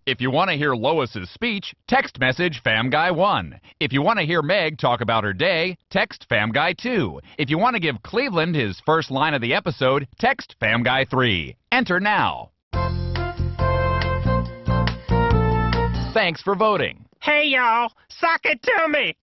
If you want to hear Lois's speech, text message FamGuy1. If you want to hear Meg talk about her day, text FamGuy2. If you want to give Cleveland his first line of the episode, text FamGuy3. Enter now. Thanks for voting. Hey, y'all, sock it to me.